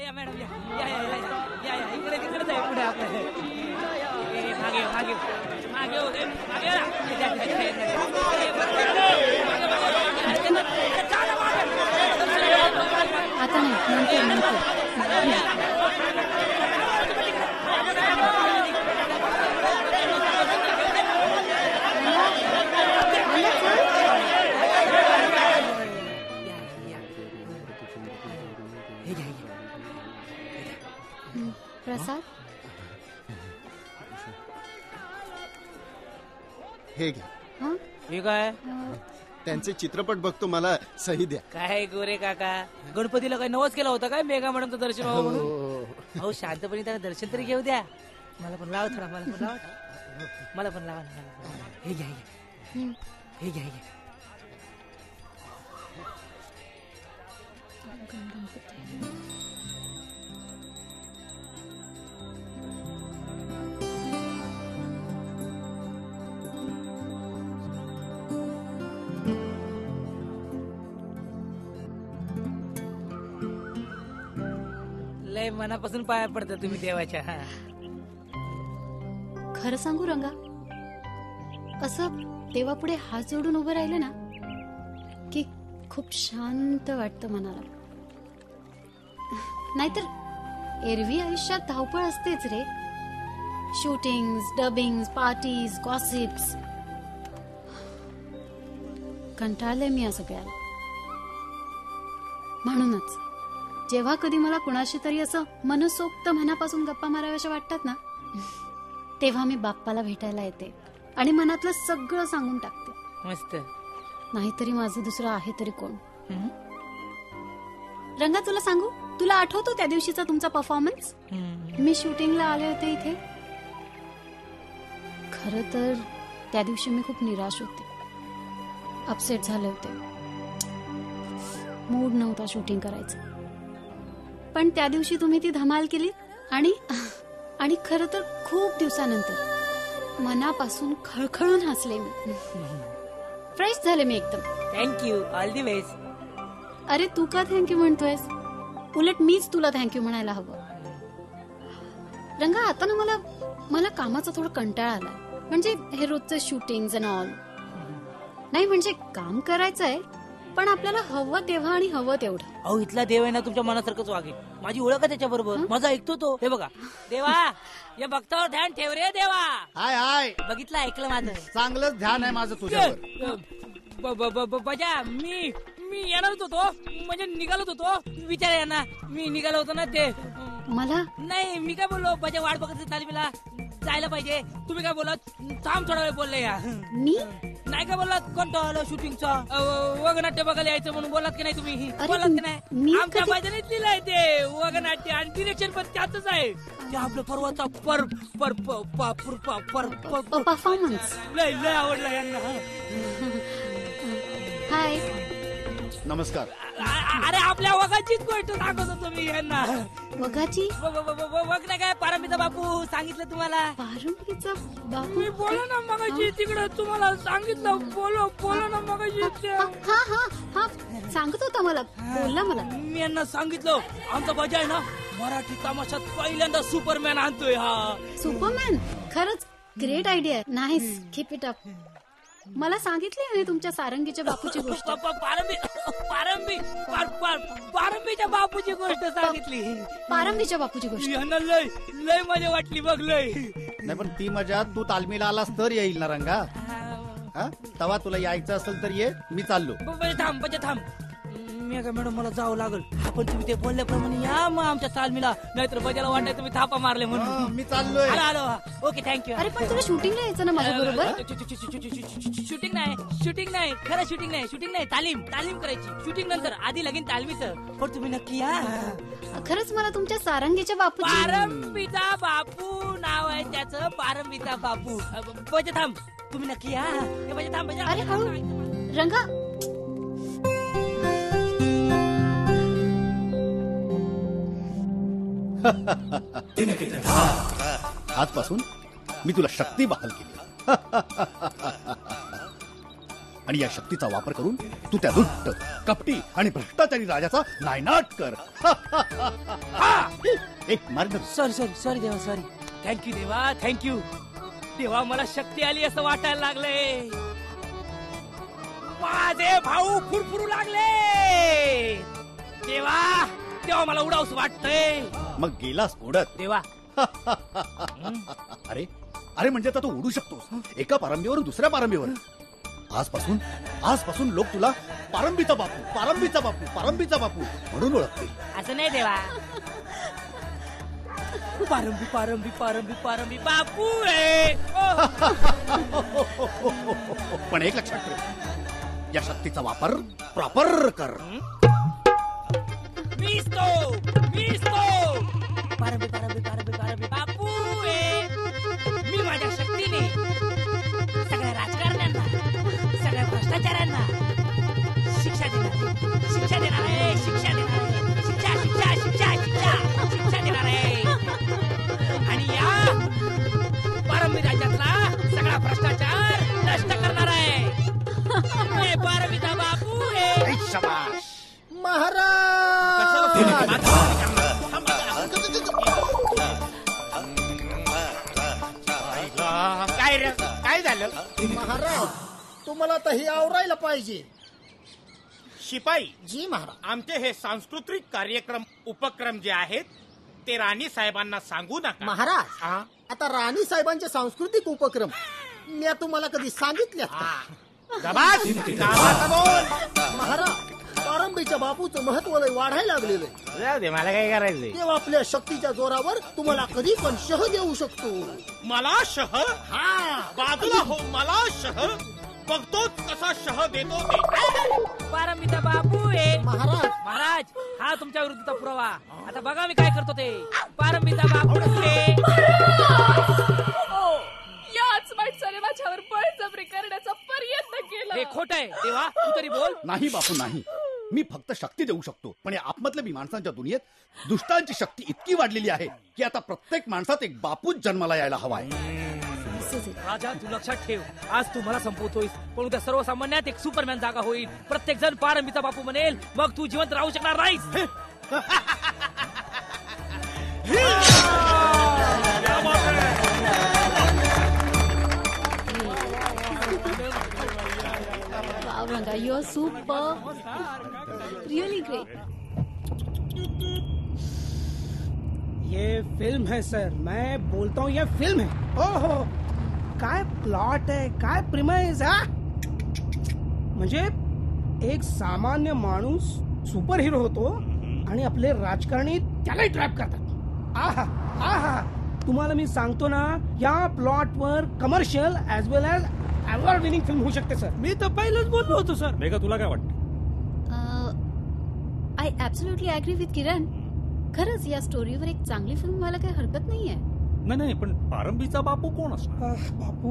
या मॅडम या या या या या इकडे तिकडेच आहे पुढे आपलं मागे मागे मागे मागे आता नाही नंतर प्रसाद हे घे. हे काय त्यांचे चित्रपट बघतो, मला सही द्या. काय गोरे काका गणपतीला काय नवस केला होता काय मेघा मॅडमचं दर्शन व्हावं म्हणून? अहो शांतपणे त्याला दर्शन तरी घेऊ द्या. मला पण लावा थोडा, मला पण लावा, मला पण लावा. हे घ्या हे घ्या हे घ्या. लय मनापासून पाया पडता तुम्ही देवाच्या. खरं सांगू रंगा, असं देवापुढे हात जोडून उभं राहिलं ना की खूप शांत वाटतं मनाला. नाहीतर एरवी आयुष्यात धावपळ असतेच रे. Shootings, dubbings, parties, gossips. कंटाळले मी या सगळ्याला. म्हणूनच जेव्हा कधी मला कुणाशी तरी असं मनसोक्त मनापासून गप्पा माराव्याशा वाटतात ना, तेव्हा मी बाप्पाला भेटायला येते आणि मनातलं सगळं सांगून टाकते. मस्त. नाहीतरी माझं दुसरं आहे तरी कोण. रंगा तुला सांगू, तुला आठवतो त्या दिवशीचा तुमचा परफॉर्मन्स? मी शूटिंगला आले होते इथे. खरं तर त्या दिवशी मी खूप निराश होते, अपसेट झाले होते. मूड नव्हता शूटिंग करायचं. पण त्या दिवशी तुम्ही ती धमाल केली आणि खरं तर खूप दिवसानंतर मनापासून खळखळून हसले मी. फ्रेश झाले मी एकदम. Thank you, all the best. अरे तू का थँक्यू म्हणतोयस? उलट मीच तुला थँक्यू म्हणायला हवं. रंगा आता ना मला कामाचा थोडा कंटाळा आलाय. म्हणजे हे रोजचं शूटिंग अँड ऑल. नाही म्हणजे काम करायचंय, पण आपल्याला हवं तेव्हा आणि हवं तेवढं. अहो इथला देव आहे ना तुमच्या मनासारखंच वागेल. माझी ओळख आहे त्याच्या बरोबर. माझा ऐकतो तो. हे बघा देवा, या भक्तावर ध्यान ठेव रे देवा. हाय हाय. बघितलं, ऐकलं माझं. चांगलंच ध्यान आहे माझं तुझ्यावर. बजा मी येणारच होतो, म्हणजे निघालत होतो. विचार यांना, मी निघालो होतो ना ते. मला नाही मी काय बोललो, बजा वाट बघत तालमीला जायला पाहिजे. तुम्ही काय बोलत? थांब थोडा वेळ बोलले. या मी नाही काय बोललात? कंटाळा शूटिंगचा, वगनाट्य बघायला यायचं म्हणून बोलात की नाही तुम्ही? बोलात की नाही? आमच्या बाजारात लिहिलंय ते वगनाट्य आणि डिरेक्शन पण त्यातच आहे. ते आपलं परवाचा परफॉर्मन्स लय लय आवडला यांना. हाय. नमस्कार. अरे आपल्या वगाचीच गोष्ट सांगत होतो मी यांना. वगाची? वग नाही काय, पारंबीचा बापू सांगितलं तुम्हाला? पारंबीचा बापू? मी बोला ना मगाशी तिकडे तुम्हाला सांगितलं. बोलो ना मगाशी. हा हा हा सांगत होता मला, बोलला मला. मी यांना सांगितलं आमचा बजा आहे ना मराठी तमाशात पहिल्यांदा सुपरमॅन आणतोय. हा सुपरमॅन? खरंच great idea. Nice, keep it up. मला सांगितली तुमच्या सारंगीच्या बापूची गोष्ट. पारंबीच्या बापूची गोष्ट सांगितली. पारंबीच्या बापूची गोष्ट यांना लय लय मजा वाटली बघ. लय नाही पण ती मजा तू तालमीला आलास तर येईल ना रंगा. तेव्हा तुला यायचं असेल तर ये, मी चाललो. थांब. मी काय मॅडम मला जावं लागल. आपण तुम्ही ते बोलल्याप्रमाणे या मग आमच्या तालमीला. नाहीतर बजाला वाटाय तुम्ही थापा मारले म्हणून. मी चाललोय. आलो. Okay thank you. अरे पण तुला शूटिंगला यायचं ना माझ्या बरोबर? शूटिंग नाही खरं. शूटिंग नाही तालीम करायची. शूटिंग नंतर, आधी लगीन तालमीचं. पण तुम्ही नक्की या. खरंच मला तुमच्या सारंगीच्या बापू. पारंबीचा बापू नाव आहे त्याचं. पारंबीचा बापू. बजा थांब, तुम्ही नक्की या. बजा थांब. अरे हळू रंगा. आजपासून मी तुला शक्ती बहाल केली आणि या शक्तीचा वापर करून तू त्या दुष्ट, कपटी आणि भ्रष्टाचारी राजाचा नायनाट कर. मार ना. सॉरी सॉरी सॉरी देवा सॉरी. थँक्यू देवा थँक्यू. देवा मला शक्ती आली असं वाटायला लागलंय. माझे भाऊ फुरफुरू लागले. देवा तेव्हा मला उडावस वाटतंय. मग गेलास उडत. देवा अरे अरे म्हणजे आता तू उडू शकतोस एका पारंबीवरून दुसऱ्या पारंबीवर. आजपासून लोक तुला पारंबीचा बापू पारंबीचा बापू पारंबीचा बापू म्हणून ओळखतील. असं नाही देवा. पारंबी पारंबी पारंबी पारंबी बापू आहे. पण एक लक्षात ठेव, या शक्तीचा वापर प्रॉपर कर. मीच तो पारंबी पारंबी पारंबी पारंबी बापू आहे. मी माझ्या शक्तीने सगळ्या राजकारण्यांना सगळ्या भ्रष्टाचारांना शिक्षा देणार आहे शिक्षा देणार आहे. आणि या पारंबी राज्यातला सगळा भ्रष्टाचार नष्ट करणार आहे. मी पारंबीचा बापू आहे. शाबास. काय झालं महाराज तुम्हाला आता हे आवरायला पाहिजे. शिपाई? जी महाराज. आमचे हे सांस्कृतिक कार्यक्रम उपक्रम जे आहेत ते राणी साहेबांना सांगू नका. महाराज हा? आता राणी साहेबांचे सांस्कृतिक उपक्रम मी तुम्हाला कधी सांगितले गबास! गावाचा बोल. महाराज पारंबीच्या बापूचं महत्व लय वाढायला लागलेलं आहे. जाऊ दे, मला काय करायचंय. देव आपल्या शक्तीच्या जोरावर तुम्हाला कधी पण शह देऊ शकतो. मला शह? हा बाजूला हो, मला शह बघतोच कसा शह देतो ते. पारंबीचा बापू आहे. महाराज हा तुमच्या विरुद्धचा पुरावा. आता बघा मी काय करतो ते. पारंबीचा बापू आहे. याच माणसाने माझ्यावर बळजबरी करण्याचा प्रयत्न केला. हे खोट आहे. देवा तू तरी बोल. नाही बापू नाही, मी फक्त शक्ती देऊ शकतो. पण या आतमधल्या माणसांच्या दुनियेत दुष्टांची शक्ती इतकी वाढलेली आहे की आता प्रत्येक माणसात एक बापूच जन्माला यायला हवाय. राजा तू लक्षात ठेव, आज तू मला संपवतोयस पण उद्या सर्वसामान्यात एक सुपरमॅन जागा होईल. प्रत्येक जण पारंबीचा बापू बनेल. मग तू जिवंत राहू शकणार नाहीस. Wow Ranga, you are super, really great. ये फिल्म है सर, मैं बोलता हूँ ये फिल्म है. ओहो काय प्लॉट आहे, काय प्रिमाइस. म्हणजे एक सामान्य माणूस सुपर हिरो होतो आणि आपले राजकारणी त्यालाही ट्रॅप करतात. आहा आहा, तुम्हाला मी सांगतो ना, या प्लॉट वर commercial as well as award winning film होऊ शकते सर. मी तर पहिलंच बोललो होतो सर. मेघा तुला काय वाटतं? I absolutely agree with Kiran. खरंच या स्टोरीवर एक चांगली फिल्म व्हायला काही हरकत नाहीये. नाही पण पारंबीचा बापू कोण असणार? बापू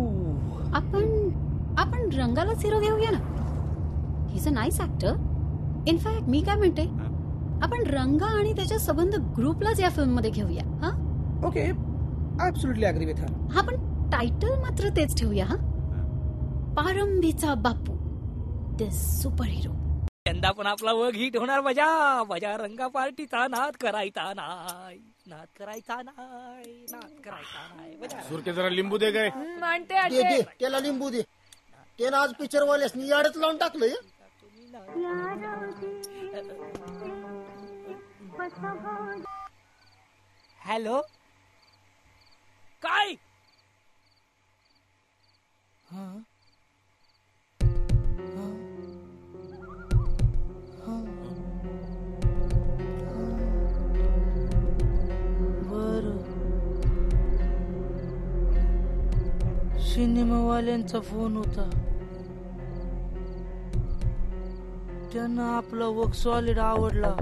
आपण रंगालाच हिरो घेऊया ना. He is a nice actor. In fact मी काय म्हणते, आपण रंगा आणि त्याच्या संबंध ग्रुपलाच या फिल्म मध्ये घेऊया. हा okay, absolutely agree with her. हा पण टायटल मात्र तेच ठेवूया. हा, पारंबीचा बापू द सुपर हिरो. यंदा पण आपला वग हिट होणार. मजा मजा. रंगा पार्टीचा नाद करायचा नाही, नाद करायचा नाही, नाद करायचा नाही. मजा. सुरके जरा लिंबू दे गए. मांडते दे आणते. दे त्याला लिंबू दे. त्यानं आज पिक्चर वाल्यासनी याडच लावून टाकलंय. हॅलो काय? बर, सिनेमावाल्यांचा फोन होता. त्यांना आपला वर्क सॉलिड आवडला.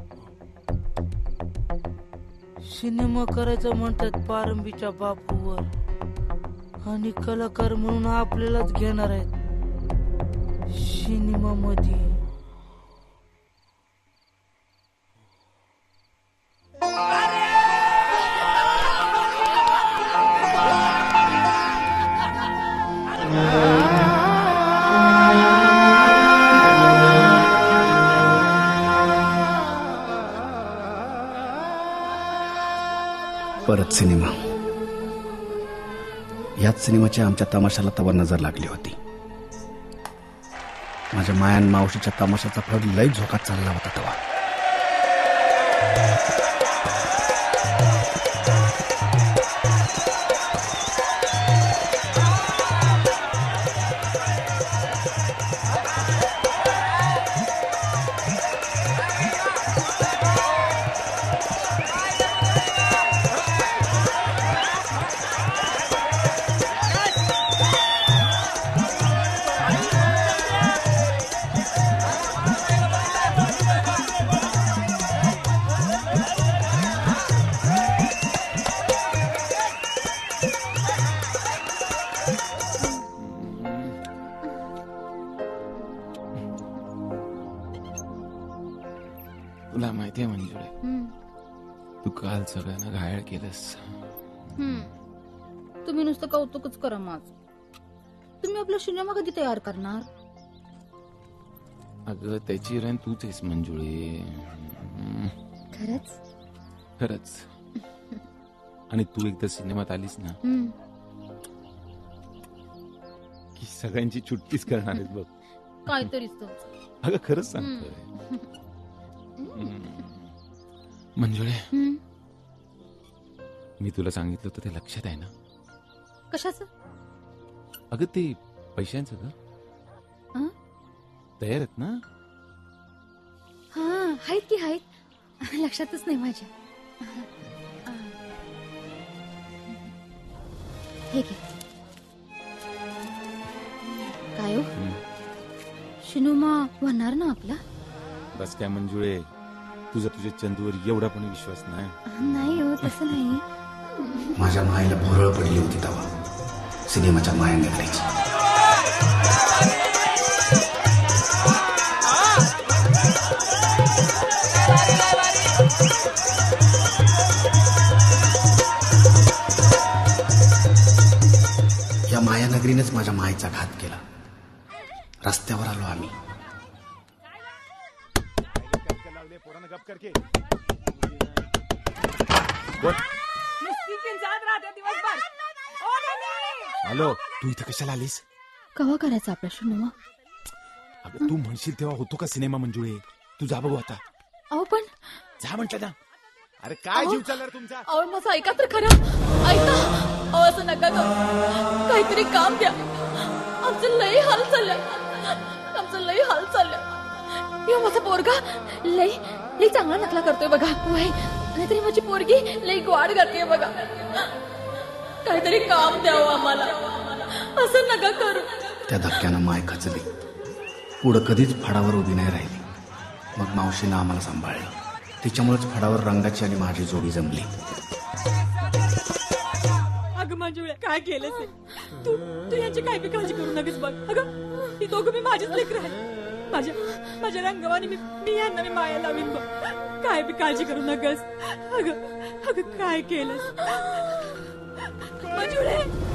सिनेमा करायचं म्हणतात पारंबीच्या बापूवर आणि कलाकार म्हणून आपल्यालाच घेणार आहेत सिनेमा मध्ये. परत सिनेमा. याच सिनेमाची आमच्या तमाशाला तवा नजर लागली होती. माझ्या मायान मावशीच्या तमाशाचा फळ लय झोकात चालला होता तेव्हा. तुला माहितीये मंजुळे, तू काल सगळ्यांना घायल केलंस. तुम्ही नुसतं कौतुकच करा माझं. तुम्ही आपला सिनेमा कधी तयार करणार? अगं त्याची हिरोईन तूच आहेस मंजुळे. खरंच? खरंच. आणि तू एकदा सिनेमात आलीस ना की सगळ्यांची चुटकीच करणार आहेस बघ. काहीतरीच. अगं खरंच सांगतोय. मंजुळे, मी तुला सांगितलं होतं ते लक्षात आहे ना? कशाचं? अगं ते पैशांचं ग. तयार आहेत ना? हा आहेत की आहेत. लक्षातच नाही माझ्या. हे घे. काय हो, सिनेमा होणार ना आपला? बस काय मंजुळे, तुझा तुझ्या चंदूवर एवढा पण विश्वास नाही. नाही हो, तसं नाही. माझ्या मायेला भोरळ पडली होती तेव्हा सिनेमाच्या माया नगरीची. या मायानगरीनेच माझ्या मायेचा घात केला. रस्त्यावर आलो आम्ही. हॅलो, तू इथं कशाला आलीस? कवा करायचा आपला सिनेमा? अगं तू म्हणशील तेव्हा होतो का सिनेमा मंजुळे? तू जा बघू आता. अहो पण जा म्हटलं ना. अरे काय जीव चालणार तुमचा? अहो माझं ऐका तर खरं. ऐका. अहो असं नका करू. काहीतरी काम द्या. आमचं लई हाल चाललंय. आमचं लई हाल चाललंय. यो माझा पोरगा लई लई चांगला नकला करतोय बघा. वय नाहीतरी माझी पोरगी लई ग्वाड करते बघा. काहीतरी काम द्यावं आम्हाला. असं नका करू. त्या धक्क्यानं माय खचली. पुढं कधीच फडावर उभी नाही राहिली. मग मावशीनं आम्हाला सांभाळलं. तिच्यामुळेच फडावर रंगाची आणि माझी जोडी जमली. अगं मंजुळे, काय केलंस? तू यांची काय बी काळजी करू नकोस बघ. अगं ही दोघं मी माझीच लेकरं आहे. माझ्या रंगवानी मी यांना मी माया लावीन बघ. काय बी काळजी करू नकोस. अगं काय केलंस मंजुळे?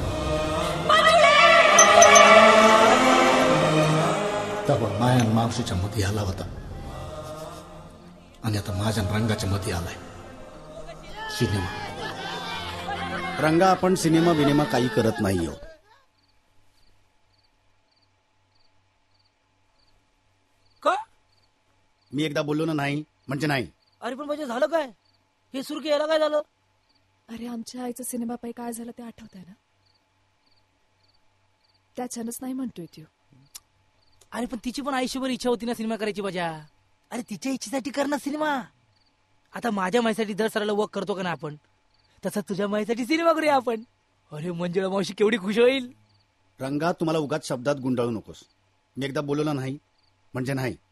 तेव्हा माया मावशीच्या मध्ये आला होता आणि आता माझ्या रंगाच्या मध्ये आलाय सिनेमा. रंगा, आपण सिनेमा बिनेमा काही करत नाही हो. का? मी एकदा बोललो ना नाही म्हणजे नाही. अरे पण म्हणजे झालं काय? हे सुरू केलं काय झालं? अरे आमच्या आईचं सिनेमा पायी काय झालं ते आठवतंय ना? त्याच्यानंच नाही म्हणतोय तू. अरे पण तिची पण आयुष्यभर इच्छा होती ना सिनेमा करायची माझ्या. अरे तिच्या इच्छेसाठी कर ना सिनेमा. आता माझ्या मायसाठी दर सराला वर्क करतो का ना आपण, तसं तुझ्या मायसाठी सिनेमा करूया आपण. अरे मंजुळा मावशी केवढी खुश होईल. रंगा, तुम्हाला उगाच शब्दात गुंडाळू नकोस. मी एकदा बोललो नाही म्हणजे नाही.